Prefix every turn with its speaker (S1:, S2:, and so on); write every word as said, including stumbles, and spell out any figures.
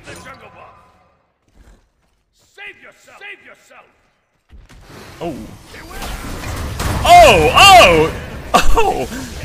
S1: Eat the jungle buff. Save yourself. Save yourself.
S2: Oh. Oh! Oh! Oh!